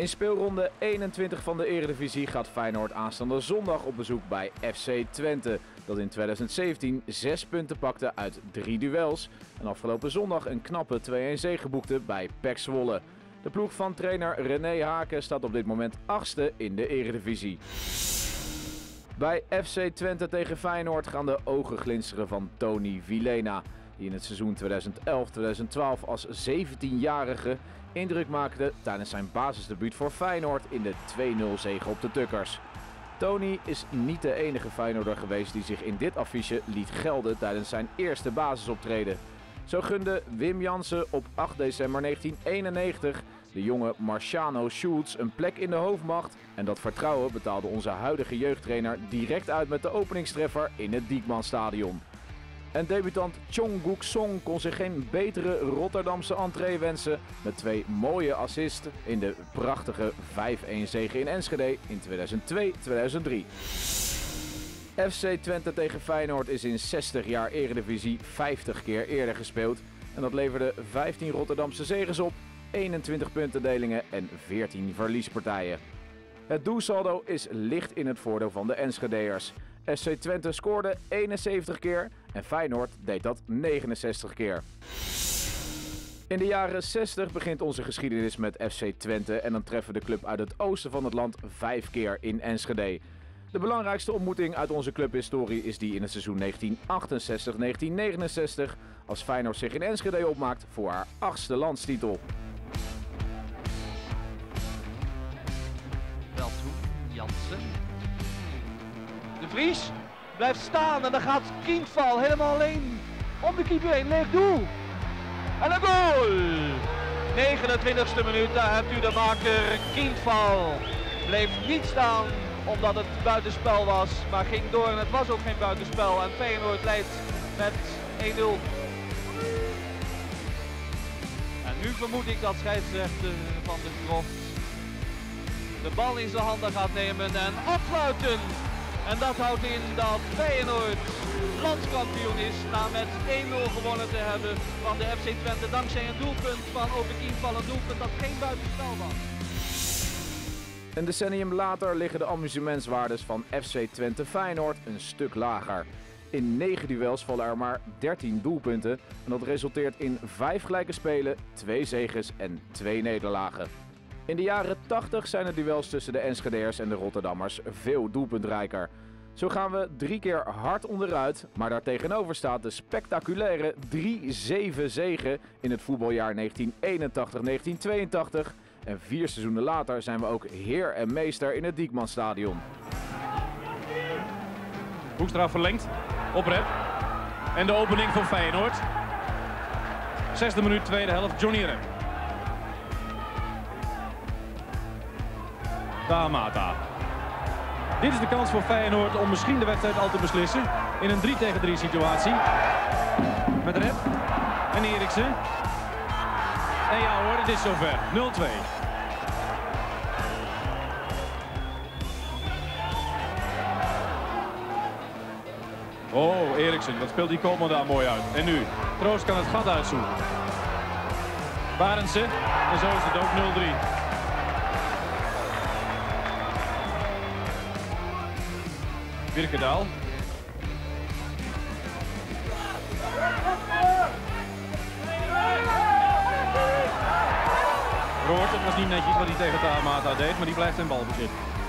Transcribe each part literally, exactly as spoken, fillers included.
In speelronde eenentwintig van de Eredivisie gaat Feyenoord aanstaande zondag op bezoek bij F C Twente, dat in tweeduizend zeventien zes punten pakte uit drie duels en afgelopen zondag een knappe twee-een zege boekte bij P E C Zwolle. De ploeg van trainer René Haken staat op dit moment achtste in de Eredivisie. Bij F C Twente tegen Feyenoord gaan de ogen glinsteren van Tony Vilhena, die in het seizoen tweeduizend elf tweeduizend twaalf als zeventienjarige indruk maakte tijdens zijn basisdebuut voor Feyenoord in de twee nul zege op de Tukkers. Tony is niet de enige Feyenoorder geweest die zich in dit affiche liet gelden tijdens zijn eerste basisoptreden. Zo gunde Wim Jansen op acht december negentien eenennegentig de jonge Marciano Schulz een plek in de hoofdmacht en dat vertrouwen betaalde onze huidige jeugdtrainer direct uit met de openingstreffer in het Diekmanstadion. En debutant Chong Guk Song kon zich geen betere Rotterdamse entree wensen met twee mooie assists in de prachtige vijf-een zege in Enschede in tweeduizend twee tweeduizend drie. F C Twente tegen Feyenoord is in zestig jaar Eredivisie vijftig keer eerder gespeeld en dat leverde vijftien Rotterdamse zeges op, eenentwintig puntendelingen en veertien verliespartijen. Het doelsaldo is licht in het voordeel van de Enschedeërs. F C Twente scoorde eenenzeventig keer en Feyenoord deed dat negenenzestig keer. In de jaren zestig begint onze geschiedenis met F C Twente en dan treffen de club uit het oosten van het land vijf keer in Enschede. De belangrijkste ontmoeting uit onze clubhistorie is die in het seizoen negentien achtenzestig negentien negenenzestig als Feyenoord zich in Enschede opmaakt voor haar achtste landstitel. Wel toe, Jansen. De Vries blijft staan en dan gaat Kindval helemaal alleen om de keeper heen. Leeg doel. En een goal! negenentwintigste minuut, daar hebt u de maker. Kindval bleef niet staan omdat het buitenspel was, maar ging door en het was ook geen buitenspel. En Feyenoord leidt met één nul. En nu vermoed ik dat scheidsrechter van de Kroft de bal in zijn handen gaat nemen en affluiten. En dat houdt in dat Feyenoord landskampioen is na met één nul gewonnen te hebben van de F C Twente dankzij een doelpunt van Ope Kindval, een doelpunt dat geen buitenspel was. Een decennium later liggen de amusementswaardes van F C Twente Feyenoord een stuk lager. In negen duels vallen er maar dertien doelpunten en dat resulteert in vijf gelijke spelen, twee zeges en twee nederlagen. In de jaren tachtig zijn de duels tussen de Enschedeërs en de Rotterdammers veel doelpuntrijker. Zo gaan we drie keer hard onderuit, maar daartegenover staat de spectaculaire drie zeven zege in het voetbaljaar negentien eenentachtig negentien tweeëntachtig. En vier seizoenen later zijn we ook heer en meester in het Diekmanstadion. Hoekstra verlengt, op rep. En de opening voor Feyenoord. Zesde minuut, tweede helft, Johnny Rep. Dahamata. Dit is de kans voor Feyenoord om misschien de wedstrijd al te beslissen. In een drie tegen drie situatie. Met Rep en Eriksen. En ja hoor, het is zover. nul twee. Oh, Eriksen, dat speelt die Koopman daar mooi uit. En nu, Troost kan het gat uitzoeken. Barendse, en zo is het ook nul drie. Birkendaal. Roort, het was niet netjes wat hij tegen Dahamata deed, maar die blijft in balbezit.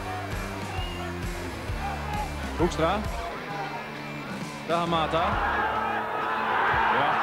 Hoekstra. Dahamata. Ja.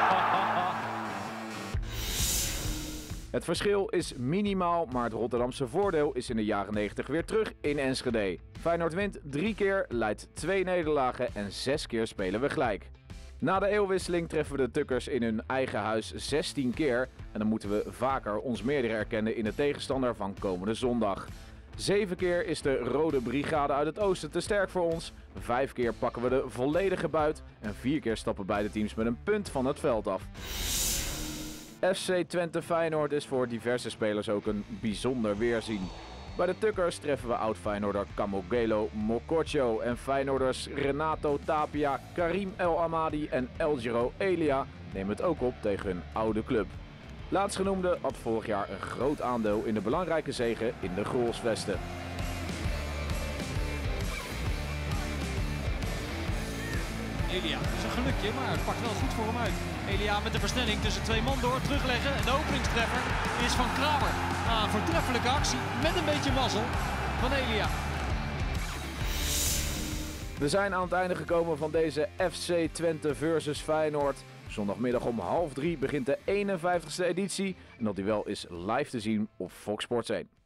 Het verschil is minimaal, maar het Rotterdamse voordeel is in de jaren negentig weer terug in Enschede. Feyenoord wint drie keer, leidt twee nederlagen en zes keer spelen we gelijk. Na de eeuwwisseling treffen we de Tukkers in hun eigen huis zestien keer en dan moeten we vaker ons meerdere erkennen in de tegenstander van komende zondag. Zeven keer is de Rode Brigade uit het oosten te sterk voor ons, vijf keer pakken we de volledige buit en vier keer stappen beide teams met een punt van het veld af. F C Twente Feyenoord is voor diverse spelers ook een bijzonder weerzien. Bij de Tukkers treffen we oud-Feyenoorder Camogelo Mokotjo en Feyenoorders Renato Tapia, Karim El Amadi en El Giro Elia nemen het ook op tegen hun oude club. Laatstgenoemde had vorig jaar een groot aandeel in de belangrijke zege in de Grolsvesten. Elia, dat is een gelukje, maar het pakt wel goed voor hem uit. Elia met de versnelling tussen twee man door, terugleggen. En de openingstreffer is van Kramer. Ah, een voortreffelijke actie met een beetje mazzel van Elia. We zijn aan het einde gekomen van deze F C Twente versus Feyenoord. Zondagmiddag om half drie begint de eenenvijftigste editie. En dat duel is live te zien op Fox Sports één.